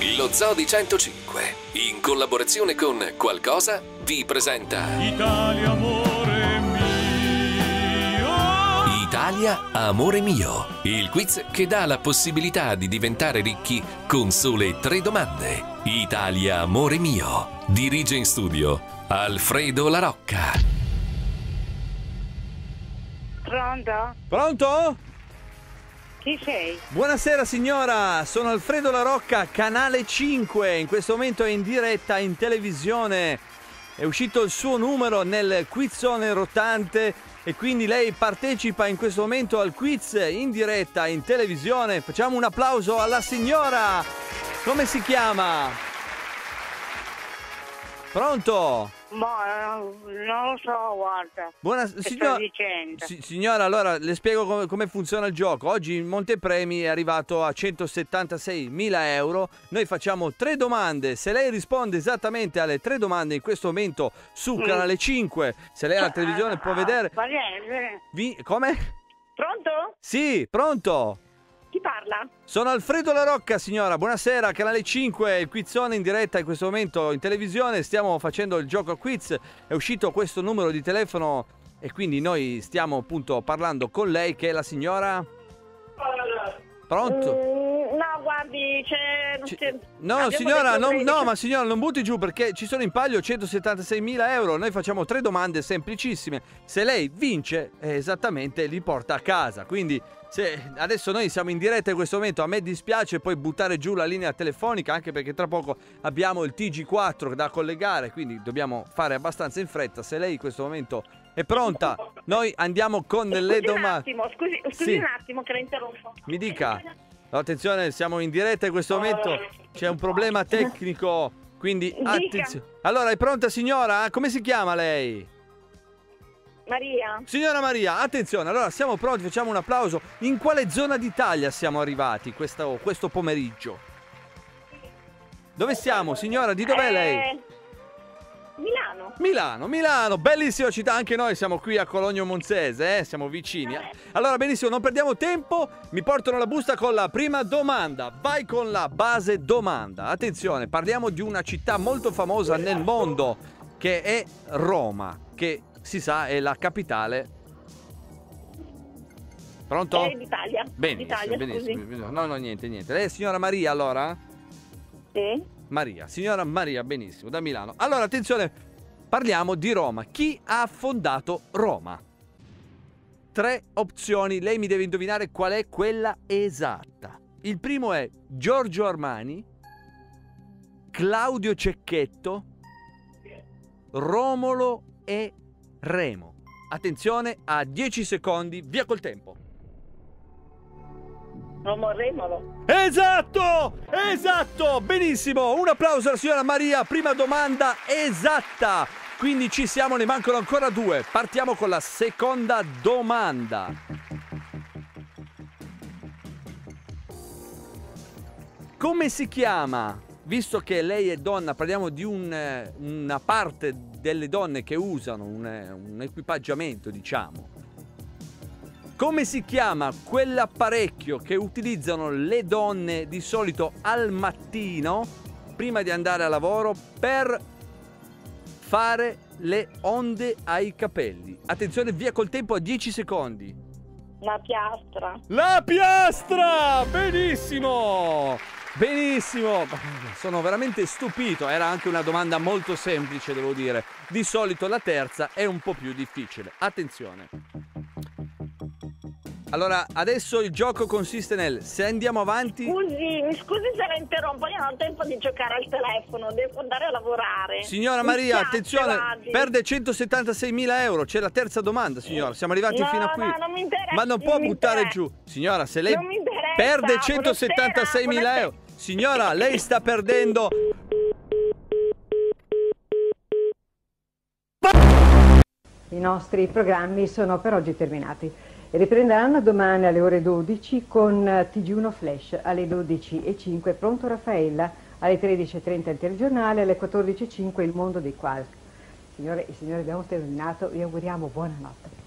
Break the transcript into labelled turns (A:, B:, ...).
A: Lo Zoo di 105, in collaborazione con Qualcosa, vi presenta
B: Italia, amore mio.
A: Italia, amore mio, il quiz che dà la possibilità di diventare ricchi con sole 3 domande. Italia, amore mio. Dirige in studio Alfredo La Rocca.
C: Pronto?
D: Pronto?
C: Chi sei?
D: Buonasera signora, sono Alfredo La Rocca, Canale 5, in questo momento è in diretta in televisione, è uscito il suo numero nel quizzone rotante e quindi lei partecipa in questo momento al quiz in diretta in televisione. Facciamo un applauso alla signora, come si chiama? Pronto?
C: Non lo so, guarda.
D: Signora,
C: sto dicendo?
D: signora, allora le spiego come funziona il gioco. Oggi il montepremi è arrivato a 176.000 euro. Noi facciamo 3 domande. Se lei risponde esattamente alle 3 domande in questo momento su Canale 5, se lei ha la televisione può vedere. Come?
C: Pronto?
D: Sì, pronto.
C: Chi parla?
D: Sono Alfredo La Rocca, signora. Buonasera, Canale 5, il quizzone in diretta in questo momento in televisione. Stiamo facendo il gioco a quiz. È uscito questo numero di telefono e quindi noi stiamo appunto parlando con lei, che è la signora. Pronto?
C: No, guardi,
D: No, signora, ma signora, non butti giù perché ci sono in palio 176.000 euro. Noi facciamo 3 domande semplicissime. Se lei vince, esattamente li porta a casa. Quindi adesso noi siamo in diretta in questo momento, a me dispiace poi buttare giù la linea telefonica, anche perché tra poco abbiamo il TG4 da collegare, quindi dobbiamo fare abbastanza in fretta. Se lei in questo momento è pronta, noi andiamo con le domande.
C: Scusi un attimo che la interrompo.
D: Mi dica. No, attenzione, siamo in diretta in questo momento, c'è un problema tecnico, quindi attenzione. Allora, è pronta signora? Come si chiama lei?
C: Maria.
D: Signora Maria, attenzione, allora siamo pronti, facciamo un applauso. In quale zona d'Italia siamo arrivati questo pomeriggio? Dove siamo, signora? Di dov'è lei? Milano, bellissima città, anche noi siamo qui a Cologno Monzese, siamo vicini. Allora, benissimo, non perdiamo tempo, mi portano la busta con la prima domanda. Vai con la base domanda. Attenzione, parliamo di una città molto famosa nel mondo, che è Roma, che si sa è la capitale. Pronto?
C: D'Italia.
D: Benissimo. No, niente. Lei è signora Maria, allora?
C: Sì.
D: Maria, signora Maria, benissimo, da Milano. Allora, attenzione, parliamo di Roma. Chi ha fondato Roma? 3 opzioni, lei mi deve indovinare qual è quella esatta. Il primo è Giorgio Armani, Claudio Cecchetto, Romolo e Remo. Attenzione, a 10 secondi, via col tempo.
C: Romolo.
D: Esatto, benissimo, un applauso alla signora Maria, prima domanda esatta, quindi ci siamo, ne mancano ancora 2, partiamo con la seconda domanda. Come si chiama, visto che lei è donna, parliamo di una parte delle donne che usano un equipaggiamento, diciamo. Come si chiama quell'apparecchio che utilizzano le donne di solito al mattino prima di andare a lavoro per fare le onde ai capelli? Attenzione, via col tempo a 10 secondi.
C: La piastra.
D: La piastra! Benissimo! Sono veramente stupito. Era anche una domanda molto semplice, devo dire. Di solito la terza è un po' più difficile. Attenzione. Allora, adesso il gioco consiste se andiamo avanti...
C: Mi scusi se la interrompo, io non ho tempo di giocare al telefono, devo andare a lavorare.
D: Signora Maria, attenzione, perde 176.000 euro, c'è la terza domanda, signora, siamo arrivati fino a qui.
C: No, non mi interessa.
D: Ma non può buttare giù. Signora, se lei perde 176.000 euro... Signora, lei sta perdendo...
E: I nostri programmi sono per oggi terminati e riprenderanno domani alle ore 12 con TG1 Flash, alle 12:05 Pronto Raffaella, alle 13:30 il telegiornale, alle 14:05 Il mondo dei Quark. Signore e signori, abbiamo terminato, vi auguriamo buonanotte.